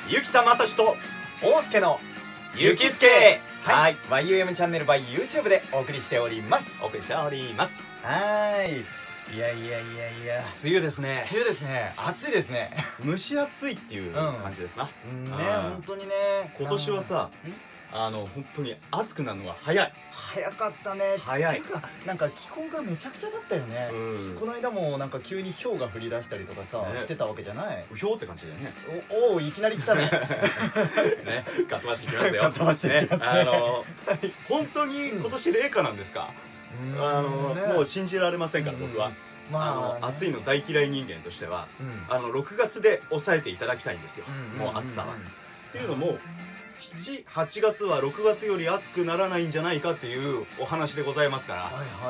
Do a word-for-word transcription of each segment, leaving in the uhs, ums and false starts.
雪田正史と大輔のゆきすけ、 はい、ワイユーエム チャンネル by YouTube でお送りしております。 お送りしております。 はい。いやいやいやいや、 梅雨ですね。 梅雨ですね。暑いですね。 蒸し暑いっていう感じですな。 うんね、本当にね。 今年はさ、あの本当に暑くなるのが早い。 早かったね。 早い。 っていうか、なんか気候がめちゃくちゃだったよね。この間もなんか急に氷が降り出したりとかさ、してたわけじゃない。 氷って感じだよね。 おお、いきなり来たね。ね、 かっ飛ばしていきますよ。 かっ飛ばしていきますね。あの本当に今年冷夏なんですか。あのもう信じられませんから僕は。まあ暑いの大嫌い人間としては、あのろくがつで抑えていただきたいんですよ。もう暑さは。っていうのも。しち、はちがつはろくがつより暑くならないんじゃないかっていうお話でございますから、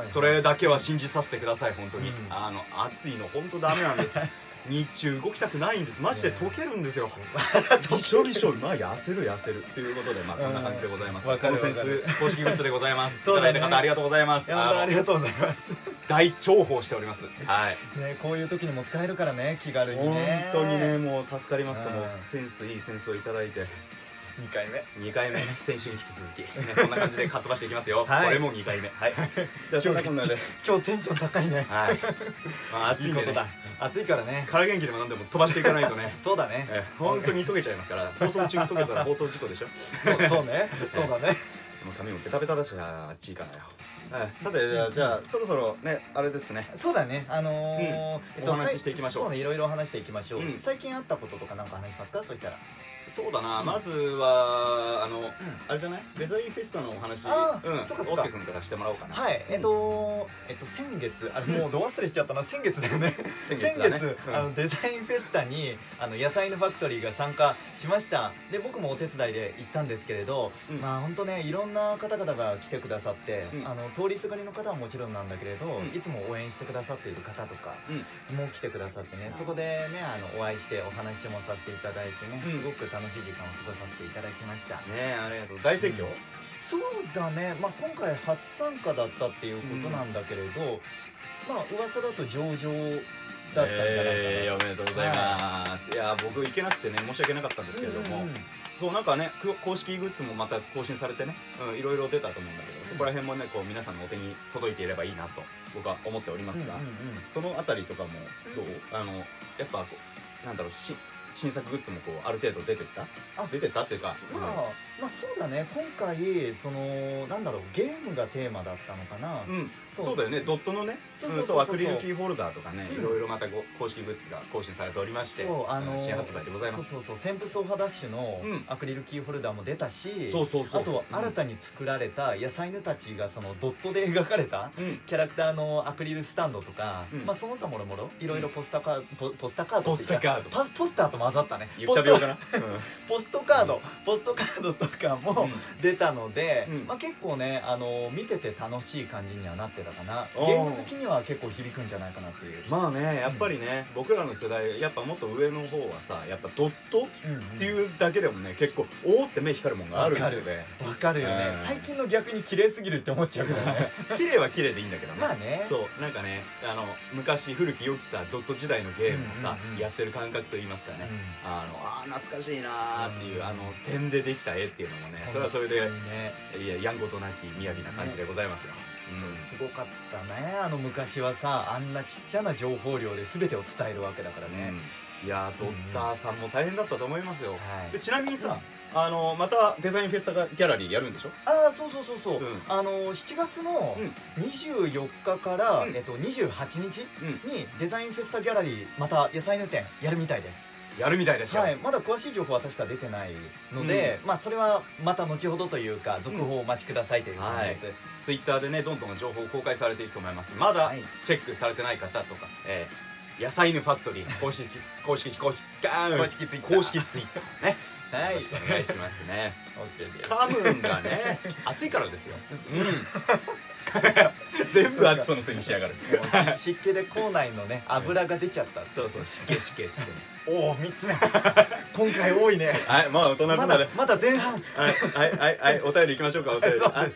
それだけは信じさせてください。本当に、うん、あの暑いの本当ダメなんです。日中動きたくないんです。マジで溶けるんですよ。びしょびしょ、まあ痩せる痩せるっていうことで、まあこんな感じでございます。コンセンス公式グッズでございます。いただいた方ありがとうございます。 ありがとうございます。 大重宝しております。はい。 ね、こういう時にも使えるからね、気軽にね。 本当にね、もう助かります。もうセンスいいセンスをいただいて。 にかいめにかいめ、先週に引き続き、ね、こんな感じでかっ飛ばしていきますよ。はい、これもにかいめ。はい。じゃあそんなこんなで今日テンション高いね。 はい。まあ暑いことだ。 暑いからね。 空元気でもなんでも飛ばしていかないとね。 そうだね。 本当に溶けちゃいますから。放送中に溶けたら放送事故でしょ。 そうそうね。そうだね。 もう髪もペタペタだし、あっちいかなよ。さて、じゃあそろそろね、あれですね。 そうだね。あのお話ししていきましょう。 そうね、いろいろ話していきましょう。最近あったこととかなんか話しますか。そしたら。 そうだな、まずはあのあれじゃない、デザインフェスタのお話、うん、そうかそうか、大輔君からしてもらおうかな。 はい、えっとえっと先月、あれもうど忘れしちゃったな、先月だよね。先月あのデザインフェスタにあの野菜のファクトリーが参加しました。で僕もお手伝いで行ったんですけれど、まあ本当ね、いろんな方々が来てくださって、あの通りすがりの方はもちろんなんだけれど、いつも応援してくださっている方とかも来てくださってね、そこでね、あのお会いしてお話もさせていただいてね、すごく楽しい時間を過ごさせていただきました。 ね、ありがとう。大盛況。 そうだね。まあ今回初参加だったっていうことなんだけれど、まあ噂だと上々だったんじゃないかな。 えー、おめでとうございます。いや僕行けなくてね、申し訳なかったんですけれども、そうなんかね、公式グッズもまた更新されてね、いろいろ出たと思うんだけど、そこら辺もね、こう皆さんのお手に届いていればいいなと僕は思っておりますが、そのあたりとかもどう？あのやっぱなんだろう、し新作グッズもこうある程度出てった？あ、出てたっていうか、 まあまあそうだね。今回そのなんだろう、ゲームがテーマだったのかな。 うん、そうだよね。ドットのね、そうアクリルキーホルダーとかね、いろいろまた公式グッズが更新されておりまして、新発売でございます。 そうそうそう、旋風走破ダッシュのアクリルキーホルダーも出たし、あと新たに作られた野菜犬たちがそのドットで描かれたキャラクターのアクリルスタンドとか、まあその他もろもろいろいろポスターカード、ポスターカード、ポスターカード、ポスターと混ざったね。ポストカード、ポストカードとかも出たので、まあ結構ね、あの見てて楽しい感じにはなってたかな。ゲーム好きには結構響くんじゃないかなっていう。 まあね、やっぱりね、僕らの世代やっぱもっと上の方はさ、やっぱドットっていうだけでもね、結構おおって目光るもんがあるので、 わかるよね。最近の逆に綺麗すぎるって思っちゃうけどね。 綺麗は綺麗でいいんだけどね。 まあね、 そうなんかね、あの昔古き良きさドット時代のゲームをさやってる感覚と言いますかね、あのあ懐かしいなーっていう、あの点でできた絵っていうのもね、それはそれでいややんごとなき雅な感じでございますよ。 すごかったね。あの昔はさ、あんなちっちゃな情報量で全てを伝えるわけだからね。 いやドッターさんも大変だったと思いますよ。でちなみにさ、あのまたデザインフェスタギャラリーやるんでしょ？ ああ、そうそうそうそう。あのしちがつのにじゅうよっかからえっとにじゅうはちにちにデザインフェスタギャラリーまた野菜の店やるみたいです。 やるみたいですよ。 はい、まだ詳しい情報は確か出てないので、まあそれはまた後ほどというか続報をお待ちくださいという感じです。 ツイッターでね、どんどん情報公開されていくと思います。まだチェックされてない方とか、えー、野菜犬ファクトリー公式公式公式公式ツイッター公式ツイッターね。はい、よろしくお願いしますね。オッケーです。多分がね、暑いからですよ。うん。全部暑さのせいに仕上がる。 湿気で口内のね油が出ちゃった。 そうそう、湿気湿気っつってね。 おお、みっつめ。今回多いね。 はい、まあそんなことでまだ前半。 はいはいはいはい、お便りいきましょうか。お便り。 そうですね。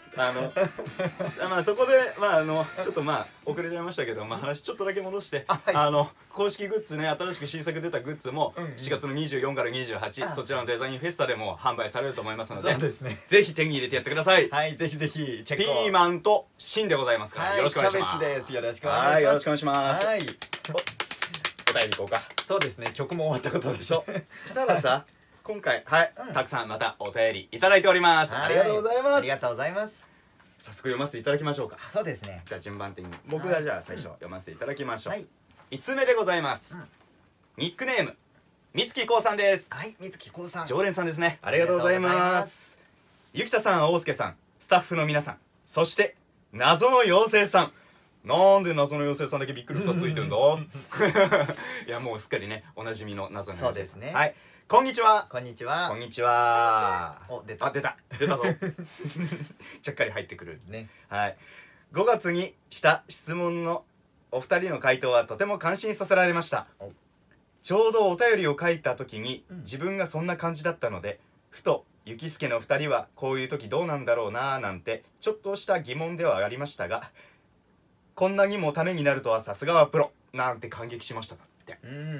あのまあそこでまああのちょっとまあ遅れちゃいましたけど、まあ話ちょっとだけ戻して、あ、はい、あの公式グッズね、新しく新作出たグッズもしちがつのにじゅうよっかからにじゅうはち、そちらのデザインフェスタでも販売されると思いますので、そうですね、ぜひ手に入れてやってください。 はい、ぜひぜひチェック。 ピーマンと芯でございますから、よろしくお願いします。 キャベツです。よろしくお願いします。 よろしくお願いします。 はい。 お便りいこうか。 そうですね、曲も終わったことでしょ。 したらさ、今回はいたくさんまたお便りいただいております。ありがとうございます。 ありがとうございます。 早速読ませていただきましょうか。 そうですね。 じゃあ順番的に僕がじゃあ最初読ませていただきましょう。いつつめでございます。ニックネームみつきこうさんです。 はい、みつきこうさん、 常連さんですね。ありがとうございます。ゆきたさん、おうすけさん、スタッフの皆さん、そして謎の妖精さん。なんで謎の妖精さんだけびっくりふたついてんだいやもうすっかりねおなじみの謎の妖精さん。そうですね。はい、こんにちは。 こんにちは。 こんにちは。 お、出た。 あ、出た出たぞちゃっかり入ってくるね。はい、ごがつにした質問のお二人の回答はとても感心させられました。ちょうどお便りを書いた時に自分がそんな感じだったので、ふとゆきすけのふたりはこういう時どうなんだろうなーなんてちょっとした疑問ではありましたが、こんなにもためになるとはさすがはプロなんて感激しましたって。うんうんうん。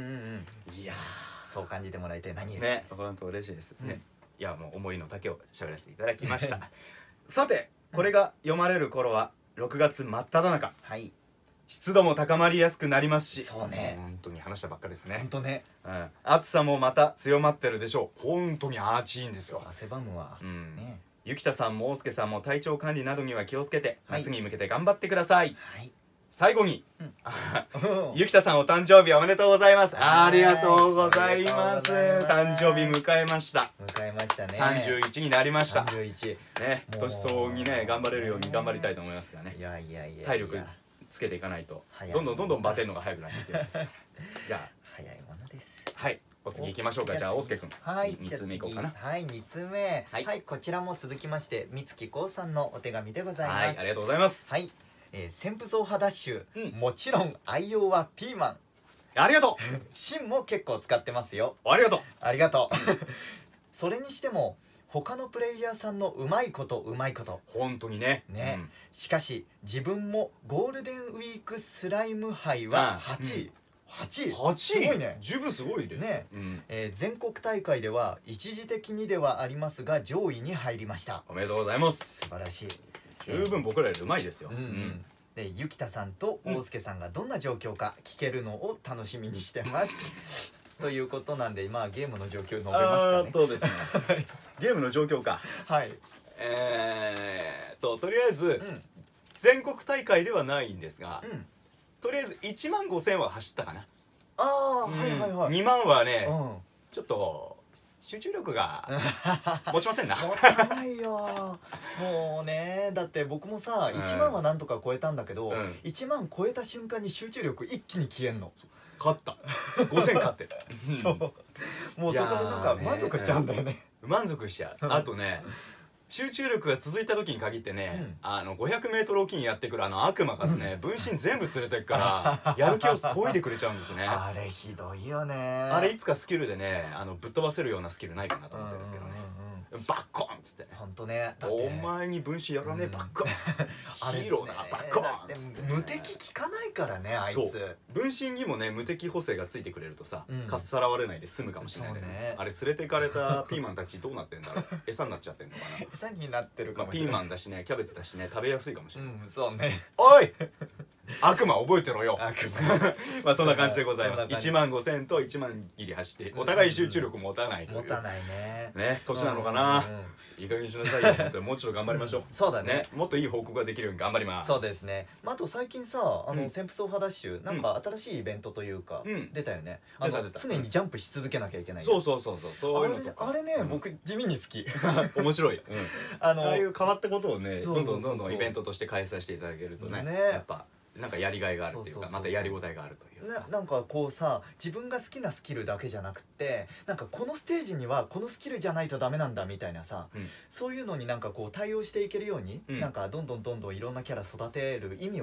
いやー、そう感じてもらえて何よりね、本当嬉しいですね。いやもう思いの丈を喋らせていただきましたさてこれが読まれる頃はろくがつ真っ只中。はい、湿度も高まりやすくなりますし、 そうね、 本当に話したばっかですね。 本当ね、 うん、暑さもまた強まってるでしょう。本当に暑いんですよ。 汗ばむわ。うんね。 ゆきたさんもおうすけさんも体調管理などには気をつけて、夏に向けて頑張ってください。はい。最後に、ゆきたさんお誕生日おめでとうございます。ありがとうございます。誕生日迎えました。 迎えましたね。 さんじゅういちになりました。 さんじゅういちね、年相応にね頑張れるように頑張りたいと思いますがね。 いやいやいや、 体力つけていかないとどんどんどんどんバテるのが早くなっていくんです。じゃあ早いものです。 はい、お次行きましょうか。じゃあおうすけくん、はいにつめいこうかな。 はい、につめ、はい、こちらも続きましてみつきこうさんのお手紙でございます。 はい、ありがとうございます。 はい、えー、旋風走派ダッシュ、うん、もちろん愛用はピーマン。 ありがとう。 芯も結構使ってますよ。 ありがとう。 ありがとうそれにしても他のプレイヤーさんのうまいことうまいこと本当にね。 ね、うん、しかし自分もゴールデンウィークスライム杯ははちい、うん、はちい、 はちい、 すごいね。 十分すごいですね、うん、えー、全国大会では一時的にではありますが上位に入りました。 おめでとうございます。 素晴らしい。 十分僕らよりうまいですよ。うん、うん、 でゆきたさんとおうすけさんがどんな状況か聞けるのを楽しみにしてますということなんで、まあゲームの状況述べますかね。 そうですねゲームの状況か。 はい、 えーととりあえず、うん、全国大会ではないんですが、うん、とりあえずいちまんごせんは走ったかな。 ああ、うん、はいはいはい。 にまんはね、うん、ちょっと集中力が持ちませんな。 持たないよもうね、だって僕もさ、いちまんはなんとか超えたんだけど、うん、いちまん超えた瞬間に集中力一気に消えんの。 勝ったごせん勝ってたそう、もうそこでなんか満足しちゃうんだよね。 満足しちゃう。あとね集中力が続いた時に限ってね、うん、あのごひゃくメートルおきにやってくるあの悪魔がね、分身全部連れてくからやる気を削いでくれちゃうんですね。 あれひどいよね。 あれいつかスキルでね、あのぶっ飛ばせるようなスキルないかなと思ってるんですけどね。バッコンっつってね。 ほんとね。 お前に分身やらねえバッコン。ヒーローなバッコンっつって。 無敵効かないからねあいつ。 分身にもね無敵補正がついてくれるとさ、かっさらわれないで済むかもしれないね。あれ連れていかれたピーマンたちどうなってんだろう。餌になっちゃってんのかな。 餌になってるかもしれない。 ピーマンだしね、キャベツだしね、食べやすいかもしれない。 うん、そうね。 おい悪魔覚えてろよ。まあそんな感じでございます。いちまんごせんといちまんギリ走ってお互い集中力持たないという。 持たないね。 ね、年なのかな。いい加減にしなさいよ。本当にもうちょっと頑張りましょう。 そうだね。 もっといい報告ができるように頑張ります。 そうですね。あと最近さ、あの旋風走派ダッシュなんか新しいイベントというか出たよね。あの常にジャンプし続けなきゃいけない。 そうそうそうそう。 あれね、僕地味に好き。 面白い。あのああいう変わったことをね、どんどんどんどんイベントとして開催していただけるとね、やっぱ。なんかやりがいがあるっていうか、またやりごたえがあるというな。なんかこうさ、自分が好きなスキルだけじゃなくて、なんかこのステージにはこのスキルじゃないとダメなんだみたいなさ、うん、そういうのになんかこう対応していけるように、うん、なんかどんどんどんどんいろんなキャラ育てる意味を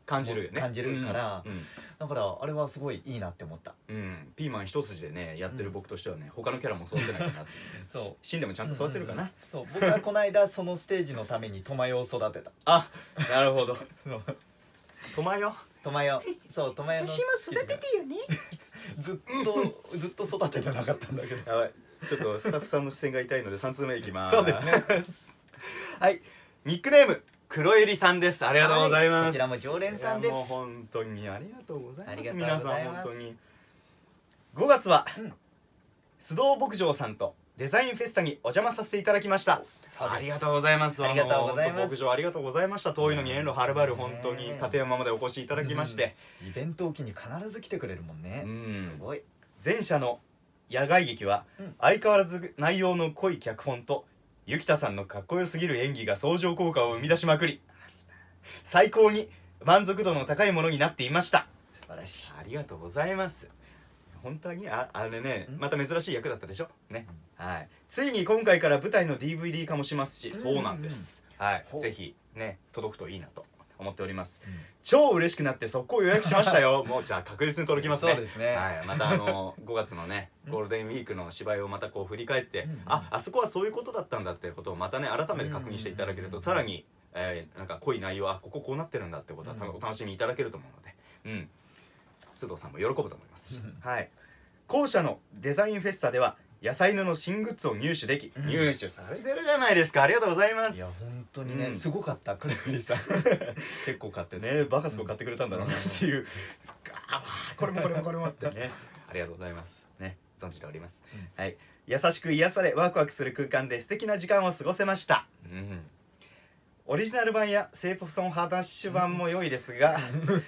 感じるよね、 感じるから、だからあれはすごいいいなって思った。 うん、ピーマン一筋でねやってる僕としてはね、他のキャラも育てなきゃなってそうシンでもちゃんと育てるかな。 そう僕はこの間そのステージのためにトマヨを育てた。 あ、なるほど。トマヨトマヨ、そうトマヨの私も育ててよね。 ずっとずっと育ててなかったんだけど、 やばい、ちょっとスタッフさんの視線が痛いのでさん通目いきます。 そうですね。 はい、ニックネーム黒百合さんです。ありがとうございます。 こちらも常連さんです。 もう本当にありがとうございます。皆さん本当にごがつは須藤牧場さんとデザインフェスタにお邪魔させていただきました。ありがとうございます。 ありがとうございます。 牧場ありがとうございました。遠いのに遠路はるばる本当に立山までお越しいただきまして、 イベントを機に必ず来てくれるもんね。すごい。 前者の野外劇は相変わらず内容の濃い脚本とゆきたさんのかっこよすぎる演技が相乗効果を生み出しまくり、最高に満足度の高いものになっていました。 素晴らしい。 ありがとうございます。本当に あ, あれねまた珍しい役だったでしょね、うん、はい。ついに今回から舞台の ディーブイディー 化もしますし、うん、そうなんです、はい、ぜひね届くといいなと思っております、うん、超嬉しくなって速攻予約しましたよ。もうじゃあ確実に届きますね。 そうですね、 はい、またあのごがつのねゴールデンウィークの芝居をまたこう振り返って、うん、ああそこはそういうことだったんだっていうことをまたね改めて確認していただけると、さらに、えー、なんか濃い内容はこここうなってるんだってことはお楽しみいただけると思うので、うん、須藤さんも喜ぶと思いますし、はい。校舎のデザインフェスタでは野菜布の新グッズを入手でき、うん、入手されてるじゃないですか。ありがとうございます。 いや本当にね、うん、すごかった。黒柳さん結構買ってね、バカスコ買ってくれたんだろうなっていう、うん、あこれもこれもこれもってねありがとうございますね、存じております、うん、はい。優しく癒されワクワクする空間で素敵な時間を過ごせました、うん、オリジナル版やセープソンハダッシュ版も良いですが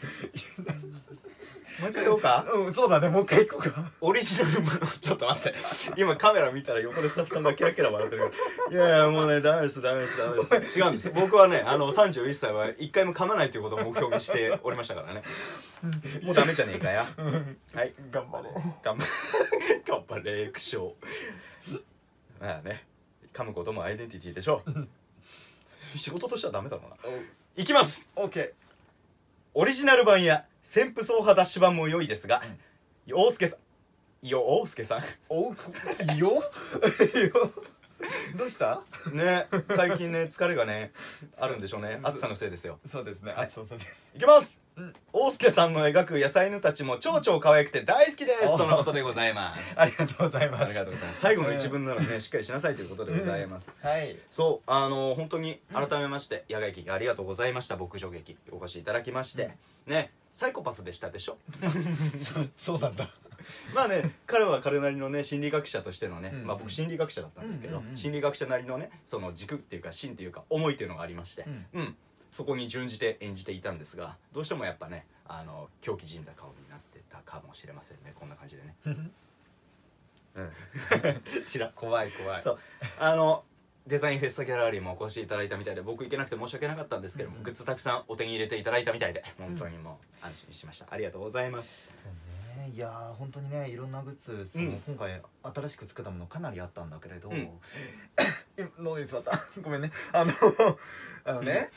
もう一回言おうか。 うん、そうだね、もう一回行こうか。 オリジナルものちょっと待って今カメラ見たら横でスタッフさんがキラキラ笑ってるいやいやもうねダメですダメですダメです違うんです。僕はねあのさんじゅういっさいは一回も噛まないということを目標にしておりましたからねもうダメじゃねえかやはい頑張れ頑張れ頑張れ苦笑まあね噛むこともアイデンティティでしょう仕事としてはダメだろうな。いきます。 OK。 オリジナル版や旋風走破ダッシュ版も良いですが、うん、大輔さんよ大輔さんおよどうしたね、最近ね疲れがねあるんでしょうね。暑さのせいですよ。 そうですね、 はい、 暑さのせいでいきます、うん、大輔さんの描く野菜犬たちも超超可愛くて大好きですとのことでございますありがとうございます。 ありがとうございます。最後の一文ならねしっかりしなさいということでございます、 うん、はい。 そうあの本当に改めまして、うん、野外劇ありがとうございました。牧場劇お越しいただきまして、うん、ねサイコパスでしたでしょそ, そうなんだまあね彼は彼なりのね心理学者としてのね、うんうん、まあ僕心理学者だったんですけど、うんうんうん、心理学者なりのねその軸っていうか芯っていうか思いっていうのがありまして、うん、うん、そこに準じて演じていたんですが、どうしてもやっぱねあの狂気じんだ顔になってたかもしれませんね。こんな感じでねうんちら怖い怖い。 そうあのデザインフェスタギャラリーもお越しいただいたみたいで、僕行けなくて申し訳なかったんですけども、うんうん、グッズたくさんお手に入れていただいたみたいで本当にもう安心しました。ありがとうございます、 ね、いやー本当にねいろんなグッズその、うん、今回新しく作ったものかなりあったんだけれど、うん、ノイズだったごめんねあのあのね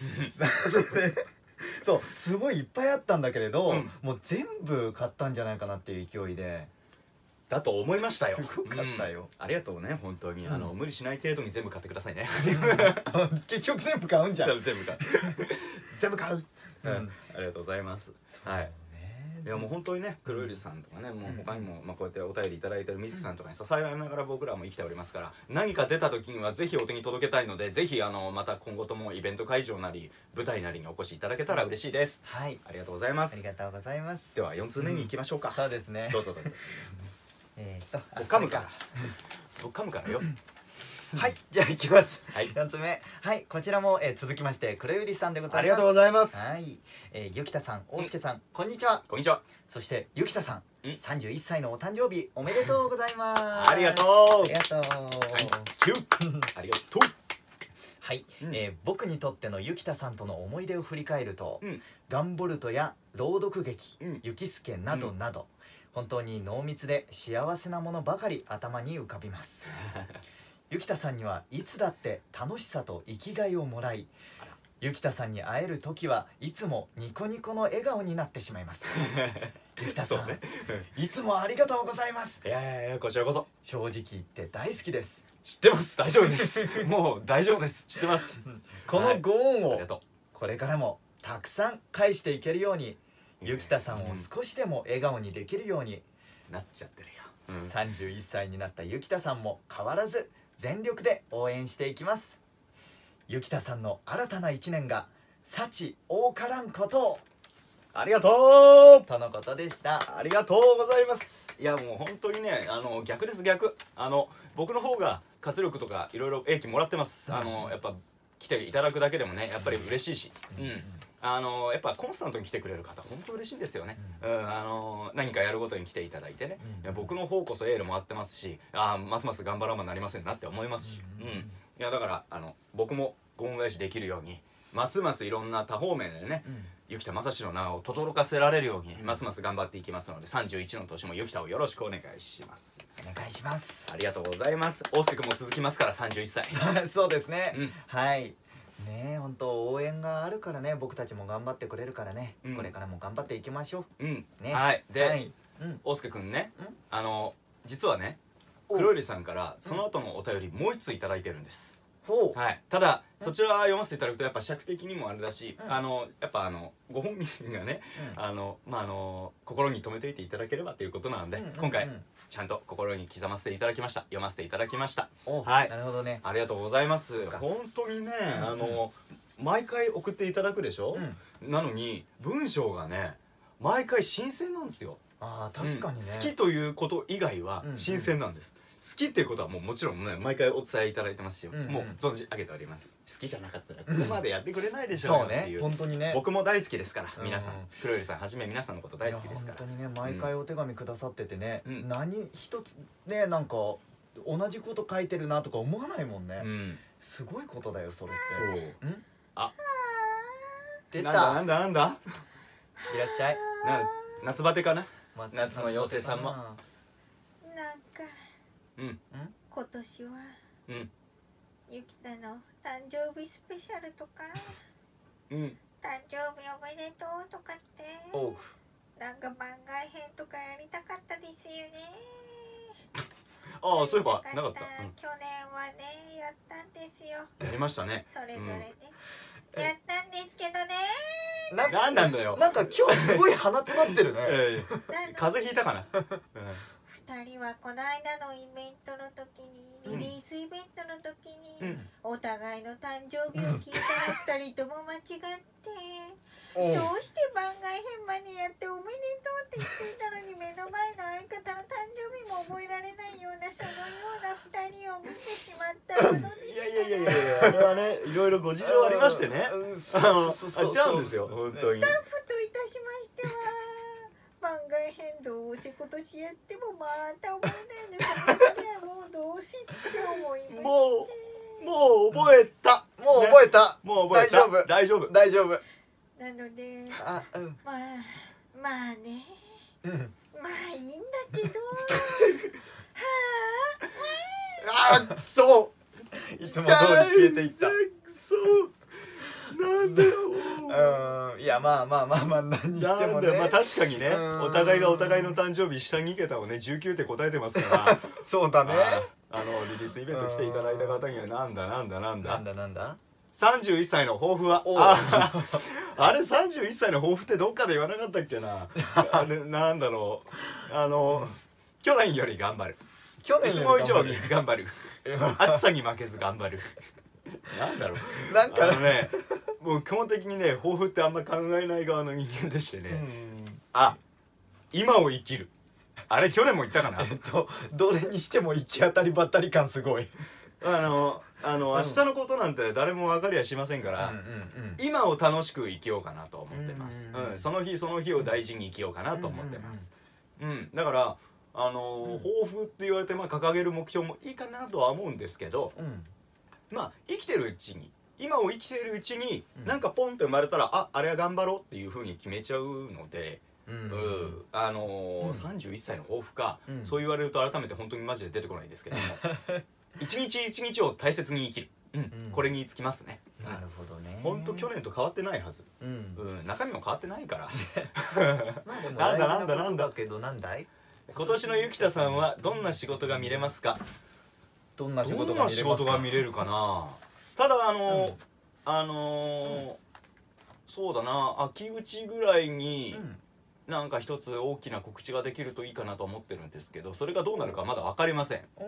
そうすごいいっぱいあったんだけれど、うん、もう全部買ったんじゃないかなっていう勢いでだと思いましたよ。 すごかったよ、 うん、ありがとうね本当に、うん、あの無理しない程度に全部買ってくださいね結局全部買うんじゃん全部買う全部買う、うん、ありがとうございます。はい、いやもう本当にね黒百合さんとかね、もう他にも、まあ、こうやってお便りいただいてる水木さんとかに支えられながら僕らも生きておりますから、何か出た時にはぜひお手に届けたいので、ぜひあのまた今後ともイベント会場なり舞台なりにお越しいただけたら嬉しいです。 はい、 ありがとうございます。 ありがとうございます。 ではよん通目に行きましょうか、うん、 そうですね、 どうぞどうぞえーっと噛むから僕噛むからよはい、じゃあ行きます。 はい、 よんつめ、はい、こちらも、えー、続きまして黒百合さんでございます。 ありがとうございます。 はい、えー、ゆきたさん、大輔さん、こんにちは。 こんにちは。 そしてゆきたさん、さんじゅういっさいのお誕生日おめでとうございます。 ありがとう。 ありがとう。 ありがとう。 はい、うん、えー、僕にとってのゆきたさんとの思い出を振り返ると、うん、ガンボルトや朗読劇、うん、ゆきすけなどなど、うん、本当に濃密で幸せなものばかり頭に浮かびますゆきたさんにはいつだって楽しさと生きがいをもらい、 ゆきたさんに会える時はいつもニコニコの笑顔になってしまいます。ゆきたさん、ね、いつもありがとうございます。 いやいやいや、こちらこそ。 正直言って大好きです。 知ってます、大丈夫です。もう大丈夫です、知ってます。 このご恩をこれからもたくさん返していけるように、ゆきたさんを少しでも笑顔にできるようになっちゃってるよ、 うん、さんじゅういっさいになったゆきたさんも変わらず全力で応援していきます。ゆきたさんの新たないちねんが幸多からんことを。 ありがとうとのことでした。 ありがとうございます。いやもう本当にね、あの逆です、逆。あの僕の方が活力とかいろいろ英気もらってます。あのやっぱ来ていただくだけでもね、やっぱり嬉しいし、うん、あのやっぱコンスタントに来てくれる方本当嬉しいんですよね。うん、あの何かやるごとに来ていただいてね、いや僕の方こそエールもらってますし、あますます頑張らばなりませんなって思いますし、うん、いやだからあの僕もご恩返しできるように、ますますいろんな多方面でね、うん、ゆきたまさしの名を轟かせられるように、うん、ますます頑張っていきますので、さんじゅういちの年もゆきたをよろしくお願いします。 お願いします。 ありがとうございます。大輔君も続きますから、さんじゅういっさい。 そうですね、うん、はいねえ、本当応援があるからね、僕たちも頑張ってくれるからね、うん、これからも頑張っていきましょう。 うんね、 はいで、はい、 うん、 大輔君ね、あの実はね、黒百合さんからその後のお便りもう一ついただいてるんです。はい、ただそちら読ませていただくとやっぱ尺的にもあれだし、うん、あのやっぱあのご本人がね、うん、あのまああの心に留めていていただければということなので、うんうんうん、今回ちゃんと心に刻ませていただきました。読ませていただきました。 はい、なるほどね。 ありがとうございます。本当にね、うんうん、あの毎回送っていただくでしょ、うん、なのに文章がね毎回新鮮なんですよ。 ああ確かにね、 うん、好きということ以外は新鮮なんです。うんうん、好きっていうことはもうもちろんね毎回お伝えいただいてますし、うんうん、もう存じ上げております。好きじゃなかったらここまでやってくれないでしょうよっていう、 そうね、本当にね、 僕も大好きですから、皆さん、黒百合さんはじめ皆さんのこと大好きですから、 本当にね毎回お手紙くださっててね、うん、何一つねなんか同じこと書いてるなとか思わないもんね、うん、すごいことだよそれって。そう、んあ出た、 なんだなんだなんだいらっしゃい。 な夏バテかな、ま、夏の妖精さんもなんかうん今年は、 うん、 ゆきたの誕生日スペシャルとか、 うん、 誕生日おめでとうとかって、 おうなんか番外編とかやりたかったですよね。 ああそういえばなかった、 うん、去年はねやったんですよ。 やりましたね、 それぞれね、うん、やったんですけどねー。 な、なんなんだよ。 なんか今日すごい鼻詰まってるね。 えー、風邪ひいたかな。 ふたりはこの間のイベントの時に、リリースイベントの時に、うん、お互いの誕生日を聞いたらふたりとも間違って、どうして番外編までやっておめでとうって言っていたのに、目の前の相方の誕生日も覚えられないようなそのようなふたりを見てしまったものです。 いやいやいやいや、あれはねいろいろご事情ありましてね、あのあっちゃうんですよ本当に。 スタッフといたしましては番外編どうせ今年やってもまた覚えないので、もうどうせって思いまして、 もうもう覚えた、 もう覚えた、 もう覚えた、大丈夫大丈夫。 なので、 あ、うん、 まあまあね、 うん、 まあいいんだけどはあ、あ、そういつも通り消えていった。 くそなんだよ。 うん、いやまあまあまあまあ何にしてもね、 まあ確かにね、お互いがお互いの誕生日下に桁をねじゅうきゅうって答えてますからそうだね。 あのリリースイベント来ていただいた方にはなんだなんだなんだなんだなんださんじゅういっさいの抱負は、ああれさんじゅういっさいの抱負ってどっかで言わなかったっけなあれなんだろう、あの、うん、去年より頑張る、 去年いつも以上に頑張る暑さに負けず頑張るなんだろう、なんかあのねもう基本的にね抱負ってあんま考えない側の人間でしてね、うん、あ今を生きる、あれ去年も言ったかな、 えっとどれにしても行き当たりばったり感すごいあのあの、うん、明日のことなんて誰も分かりはしませんから、うんうんうん、今を楽しく生きようかなと思ってます、うんうん、その日その日を大事に生きようかなと思ってます、うんうんうん、だからあの、うん、抱負って言われて、まあ、掲げる目標もいいかなとは思うんですけど、うん、まあ生きてるうちに今を生きているうちに、うん、なんかポンって生まれたらああれは頑張ろうっていう風に決めちゃうので、うんうん、あのーうん、さんじゅういっさいの抱負か、うん、そう言われると改めて本当にマジで出てこないんですけども一日一日を大切に生きる、うんうん、これにつきますね、うん、 なるほどね。 ほんと去年と変わってないはず。うん、中身も変わってないから。 まあでもなんだなんだなんだけどなんだい。 今年のゆきたさんはどんな仕事が見れますか。 どんな仕事が見れるかな。ただあのあのそうだな、秋口ぐらいになんか一つ大きな告知ができるといいかなと思ってるんですけど、それがどうなるかまだ分かりません。うん、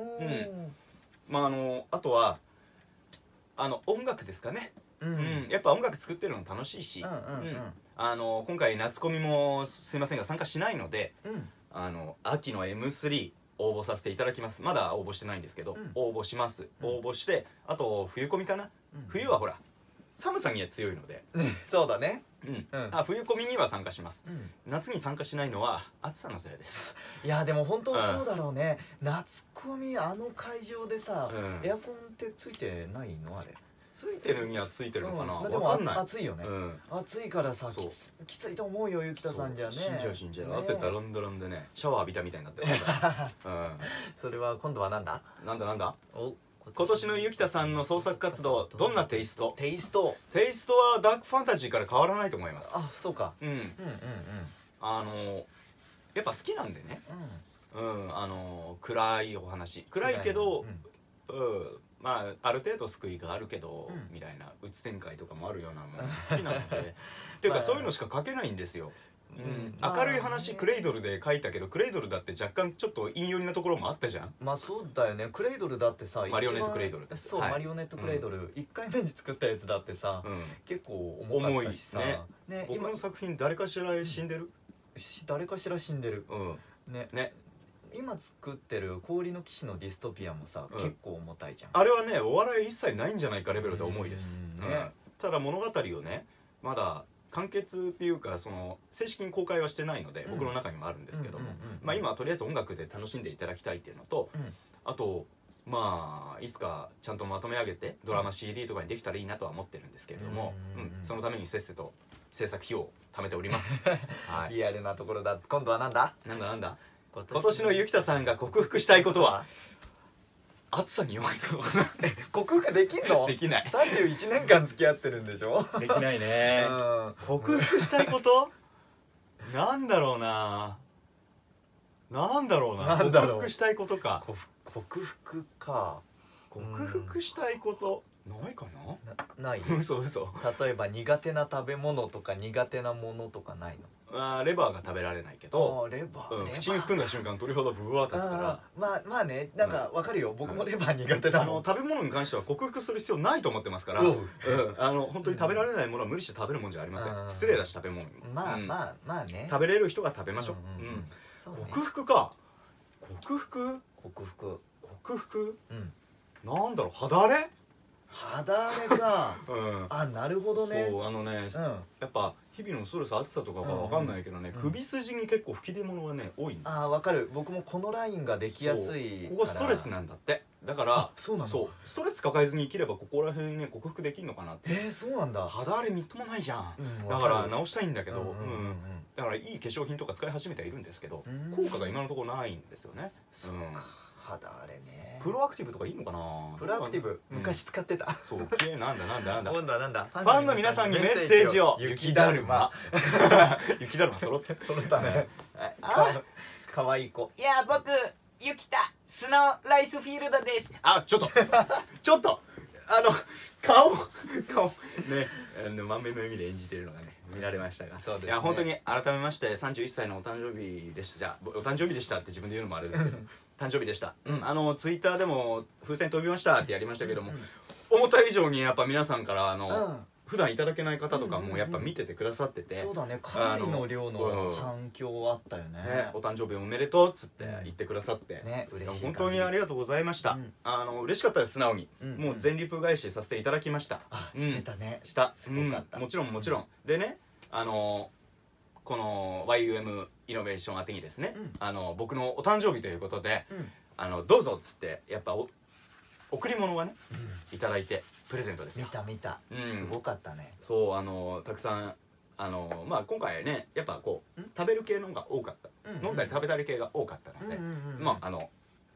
まああのあとはあの音楽ですかね。うん、やっぱ音楽作ってるの楽しいし、あの今回夏コミもすいませんが参加しないので、あの秋の エムスリー 応募させていただきます。まだ応募してないんですけど、応募します。応募して、あと冬コミかな。冬はほら寒さには強いので、 そうだね。 うん、あ、冬コミには参加します。夏に参加しないのは暑さのせいです。 いやでも本当そうだろうね。夏コミあの会場でさ、エアコンってついてないのあれ。 ついてるにはついてるのかな。 でも暑いよね。暑いからさ、きついと思うよゆきたさんじゃね。 死んじゃう死んじゃう。汗だらんだらんでね、シャワー浴びたみたいになってる。 それは今度はなんだ。 なんだなんだ。今年のゆきたさんの創作活動、どんなテイスト？ テイスト。 テイストはダークファンタジーから変わらないと思います。 あ、そうか。 うん。うんうんうん。あのやっぱ好きなんでね。うん。あの暗いお話、暗いけど、うん。まあある程度救いがあるけど、みたいなうつ展開とかもあるようなもの好きなので、っていうかそういうのしか書けないんですよ。うん、明るい話クレイドルで書いたけど、クレイドルだって若干ちょっと陰寄りなところもあったじゃん。 まあそうだよね。クレイドルだってさ、 マリオネットクレイドル。 そう、マリオネットクレイドルいっかいめに作ったやつだってさ、結構重かったしさ。 ね、僕の作品誰かしら死んでる？ 誰かしら死んでる。ね。ね。今作ってる氷の騎士のディストピアもさ、結構重たいじゃん。 あれはね、お笑い一切ないんじゃないかレベルで重いです。ただ物語をね、まだ完結っていうかその正式に公開はしてないので、僕の中にもあるんですけども、まあ今はとりあえず音楽で楽しんでいただきたいっていうのと、あとまあいつかちゃんとまとめ上げてドラマ シーディー とかにできたらいいなとは思ってるんですけれども、そのためにせっせと制作費用を貯めております。 リアルなところだ。今度はなんだなんだなんだ。今年のゆきたさんが克服したいことは暑さに弱いことかな。 克服できんの？ できない。 さんじゅういちねんかん付き合ってるんでしょ。 できないね。克服したいこと？なんだろうな。なんだろうな。克服したいことか。 克服か。 克服したいことないかな？ない。 嘘嘘。 例えば苦手な食べ物とか苦手なものとかないの？ あ、レバーが食べられないけど、 レバー口に含んだ瞬間鳥肌ブワー立つから。 まあまあね、なんかわかるよ。僕もレバー苦手だもん。 食べ物に関しては克服する必要ないと思ってますから、あの本当に食べられないものは無理して食べるもんじゃありません。失礼だし食べ物にも。 まあまあまあね。 食べれる人が食べましょう。克服か。克服？ 克服。 克服？なんだろう、肌荒れ？ 肌荒れか。あ、なるほどね。 そう、あのね、やっぱ日々のストレス暑さとかが分かんないけどね、首筋に結構吹き出物がね多い。 ああ、分かる。僕もこのラインができやすい。 ここストレスなんだって。だからそうなの。 そう、ストレス抱えずに生きればここら辺ね克服できるのかなって。 えー、そうなんだ。 肌荒れみっともないじゃん。だから直したいんだけど、うん、だからいい化粧品とか使い始めてはいるんですけど、効果が今のところないんですよね。 そうか。肌荒れね。 プロアクティブとかいいのかな。 プロアクティブ昔使ってた。 そう、なんだなんだなんだ。 今度はなんだ。 ファンの皆さんにメッセージを。雪だるま。雪だるま揃って揃ったね。あ、可愛い子。いや僕ゆきたスノーライスフィールドです。 あ、ちょっとちょっとあの顔顔ね、満面の笑みで演じているのがね見られましたが、そうですね。いや本当に改めましてさんじゅういっさいのお誕生日でした。お誕生日でしたって自分で言うのもあれですけど。誕生日でした。あのツイッターでも風船飛びましたってやりましたけども、思った以上にやっぱ皆さんからあの普段いただけない方とかもやっぱ見ててくださってて、 そうだね、かなりの量の反響あったよね。 お誕生日おめでとうっつって言ってくださってね、本当にありがとうございました。あの嬉しかったです。素直にもう全リプ返しさせていただきました。 あ、してたね。 した。すごかった。もちろんもちろんでね、あのこの ワイユーエム イノベーション宛てにですね、あの僕のお誕生日ということで、あのどうぞっつってやっぱ贈り物がねいただいてプレゼントですよ。 見た見た。すごかったね。 そう、あのたくさんあのまあ今回ねやっぱこう食べる系のが多かった、飲んだり食べたり系が多かったので、まああの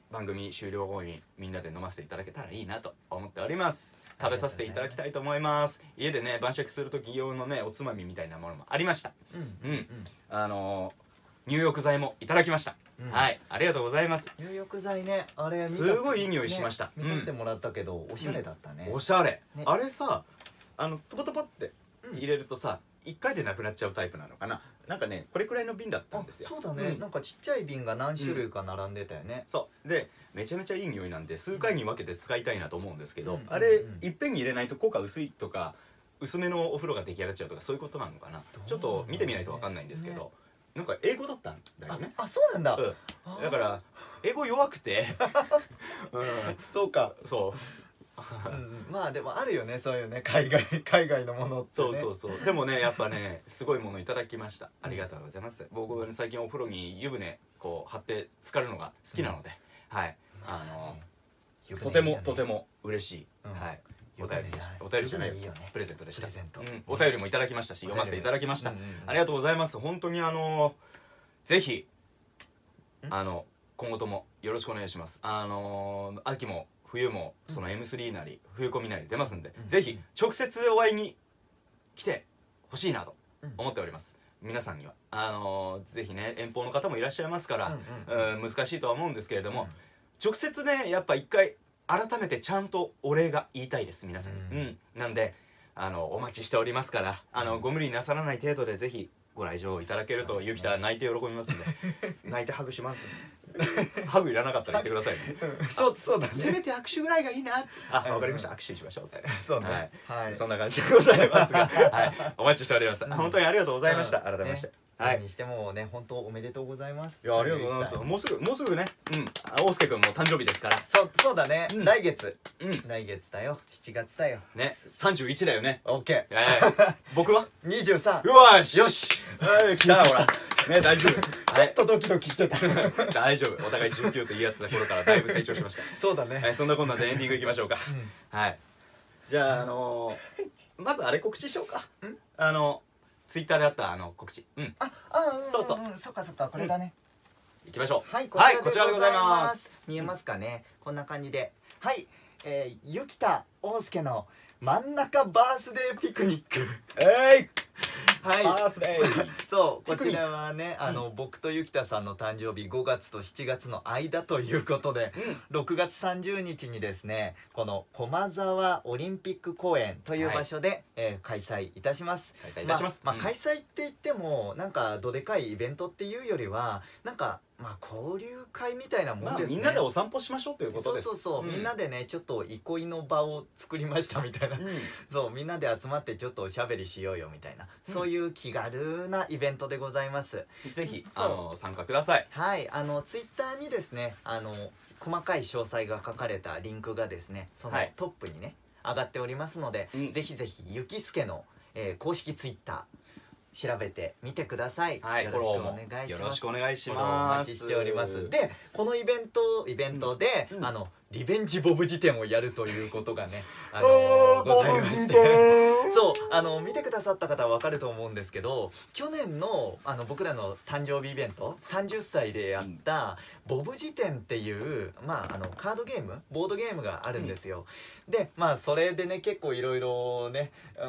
番組終了後にみんなで飲ませていただけたらいいなと思っております。食べさせていただきたいと思います。家でね晩酌する時用のねおつまみみたいなものもありました。うん、うん、あのー、入浴剤もいただきました。うん、はい、ありがとうございます。 入浴剤ね、あれすごいいい匂いしました。 見させてもらったけど、おしゃれだったね。 おしゃれ。あれさ、あのトポトポって入れるとさ、いっかいでなくなっちゃうタイプなのかな。なんかねこれくらいの瓶だったんですよ。 そうだね、なんかちっちゃい瓶が何種類か並んでたよね。 そうでめちゃめちゃいい匂いなんで数回に分けて使いたいなと思うんですけど、あれいっぺんに入れないと効果薄いとか薄めのお風呂が出来上がっちゃうとかそういうことなのかな。ちょっと見てみないと分かんないんですけど、なんか英語だったんだよね。 あ、そうなんだ。 だから英語弱くてそうか、 そうまあでもあるよね、そういうね海外海外のものって。 そうそうそう。でもねやっぱねすごいものいただきました。ありがとうございます。僕は最近お風呂に湯船こう張って浸かるのが好きなので、はい、あのとてもとても嬉しい、はい、お便りでした。お便りじゃないプレゼントでした。お便りもいただきましたし読ませていただきました。ありがとうございます。本当にあのぜひあの今後ともよろしくお願いします。あの秋も冬もその エムスリー なり冬コミなり出ますんで、うん、ぜひ直接お会いに来てほしいなと思っております。うん、皆さんにはあのー、ぜひね遠方の方もいらっしゃいますから難しいとは思うんですけれども、うん、直接ねやっぱ一回改めてちゃんとお礼が言いたいです皆さんに。うん、うん、なんであのお待ちしておりますからあのご無理なさらない程度でぜひご来場いただけるとゆきた泣いて喜びますんで泣いてハグします。ハグいらなかったら言ってくださいね。 そうそうだね。 せめて握手ぐらいがいいなって。あ、わかりました。握手しましょうって。 そうね。はい。 そんな感じでございますが、はい。お待ちしております。本当にありがとうございました。改めまして。 はい。にしてもね、本当おめでとうございます。 いや、ありがとうございます。もうすぐもうすぐね。うん。大輔君も誕生日ですから。 そうそうだね。来月。うん。来月だよ。しちがつだよ。 ね。さんじゅういちだよね。 オッケー。僕はにじゅうさん。 うわし。よし。はい、来たほら。ね、大丈夫。 ちょっとドキドキしてた。 大丈夫。お互いじゅうきゅうと言い合ってた頃からだいぶ成長しました。 そうだね。 はい、そんなこんなでエンディングいきましょうか。はい。じゃああのまずあれ告知しようか。あのツイッターであったあの告知。うん。 あ、あ、そうそう。そっかそっか、これだね。 行きましょう。 はい、こちらでございます。見えますかね。こんな感じで。はい、ゆきた大輔の真ん中バースデーピクニック。 えい。 はい、 バースデー。 そうこちらはねあの、うん、僕とゆきたさんの誕生日ごがつとしちがつの間ということで、うん、ろくがつさんじゅうにちにですねこの駒沢オリンピック公園という場所で、はい、えー、開催いたします。 開催いたします。 まあ、まあ、開催って言ってもなんかどでかいイベントっていうよりはなんかまあ交流会みたいなもんですね。 まあ、みんなでお散歩しましょうということです。 そうそうそう、うん、みんなでねちょっと憩いの場を作りましたみたいな、うん、そうみんなで集まってちょっとおしゃべりしようよみたいな、うん、そういう気軽なイベントでございます。 ぜひあの参加ください。 はい、あのツイッターにですねあの細かい詳細が書かれたリンクがですねそのトップにね、はい、上がっておりますので、うん、ぜひぜひゆきすけの、えー、公式ツイッター調べてみてください。 はい、 よろしくお願いします。 よろしくお願いします。 お待ちしております。で、このイベントイベントで、うん、あのリベンジボブ辞典をやるということがね、あのー、ございまして、そうあの見てくださった方はわかると思うんですけど、去年のあの僕らの誕生日イベントさんじゅっさいでやったボブ辞典っていうまああのカードゲームボードゲームがあるんですよ。うん、でまあそれでね結構いろいろね、うん、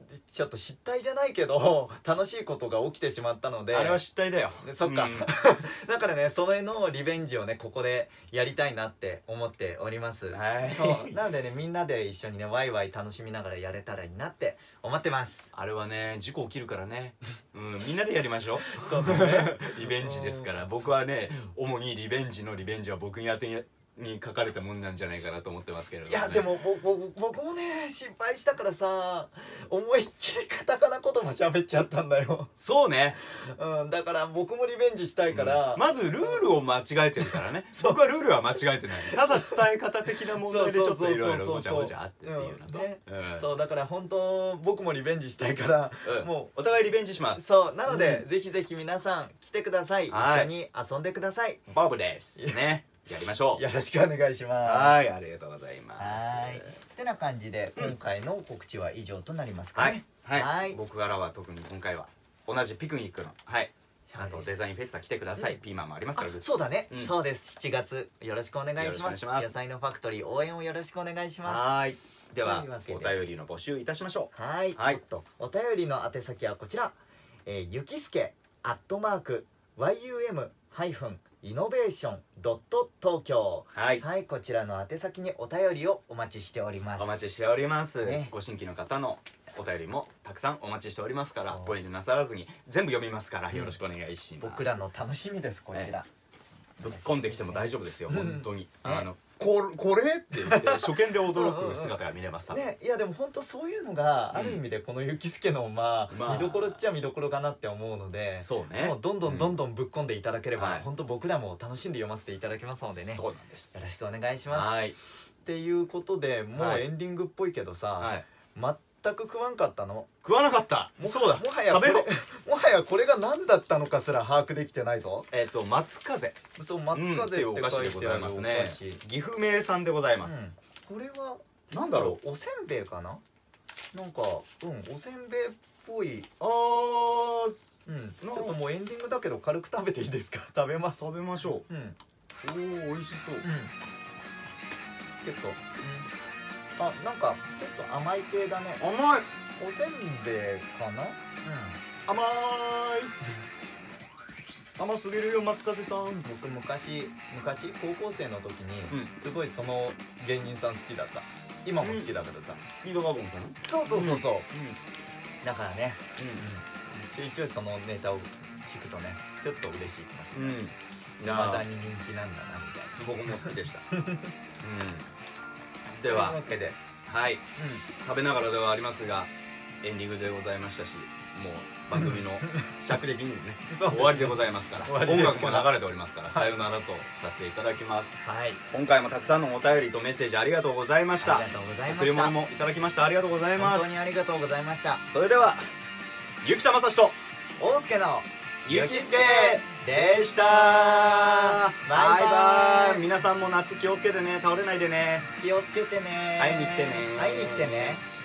ちょっと失態じゃないけど楽しいことが起きてしまったので、 あれは失態だよ。 そっか、うん、だからねそれのリベンジをねここでやりたいなって思っております。はい、そうなのでねみんなで一緒にねワイワイ楽しみながらやれたらいいなって思ってます。 あれはね事故起きるからね、うん、みんなでやりましょう。 そうですねリベンジですから。僕はね主にリベンジのリベンジは僕に当てに書かれたもんなんじゃないかなと思ってますけれども、ね、 いやでも僕僕もね失敗したからさ思いっきりカタカナ言葉喋っちゃったんだよ。 そうね、 うん、だから僕もリベンジしたいから、 うん、まずルールを間違えてるからね僕はルールは間違えてない。ただ伝え方的な問題でちょっといろいろごちゃごちゃあってっていうのと、 そうだから本当僕もリベンジしたいから、 うん、もうお互いリベンジします。 そうなので、うん、ぜひぜひ皆さん来てください。一緒に遊んでください。 ボブですねやりましょう。 よろしくお願いします。 はい、ありがとうございます。 はい。ってな感じで、今回の告知は以上となりますかね。 はい。はい。僕からは特に今回は同じピクニックのはいあとデザインフェスタ来てください。ピーマンもありますから。 そうだね。そうです。しちがつよろしくお願いします。野菜のファクトリー応援をよろしくお願いします。 はい。ではお便りの募集いたしましょう。はい。はい。お便りの宛先はこちら。えゆきすけアットマーク ワイユーエム ハイフンイノベーションドット東京。はい。はい、こちらの宛先にお便りをお待ちしております。 お待ちしております。ご新規の方のお便りもたくさんお待ちしておりますから、ご遠慮なさらずに全部読みますからよろしくお願いします。 僕らの楽しみです。こちらぶっ込んできても大丈夫ですよ。本当にあのここれって言って初見で驚く姿が見れましたね。いやでも本当そういうのがある意味でこのゆきすけのまあ見どころっちゃ見どころかなって思うので、 そうね、 もうどんどんどんどんぶっ込んでいただければ本当僕らも楽しんで読ませていただきますのでね。 そうなんです。 よろしくお願いします。っていうことでもうエンディングっぽいけどさ、全く食わんかったの。 食わなかった。そうだ。 もはや食べろ。もはやこれが何だったのかすら把握できてないぞ。 えっと松風。 そう、松風ってお菓子でございますね。 岐阜名産でございます。 これはなんだろう。 おせんべいかな。なんかうんおせんべいっぽい。 ああ。 うん。ちょっともうエンディングだけど軽く食べていいですか。食べます。 食べましょう。うん。おお美味しそう。うん。 結構。あ、なんかちょっと甘い系だね。 甘い。 おせんべいかな。うん。 甘い。甘すぎるよ松風さん。 僕昔昔高校生の時にすごいその芸人さん好きだった。今も好きだけどさ。 スピードワゴンさん。 そうそうそうそう。だからね。うん。ちょいちょいそのネタを聞くとね、ちょっと嬉しい気持ちになる。未だに人気なんだなみたいな。 僕も好きでした。うん。では、はい、食べながらではありますがエンディングでございましたし、もう番組の尺的にもね終わりでございますから、音楽も流れておりますからさよならとさせていただきます。今回もたくさんのお便りとメッセージありがとうございました。 ありがとうございました。 贈り物もいただきました。ありがとうございます。 本当にありがとうございました。 それではゆきたまさしと大輔のゆきすけでした。バイバイ。皆さんも夏気をつけてね。倒れないでね。 気をつけてね。 会いに来てね。 会いに来てね。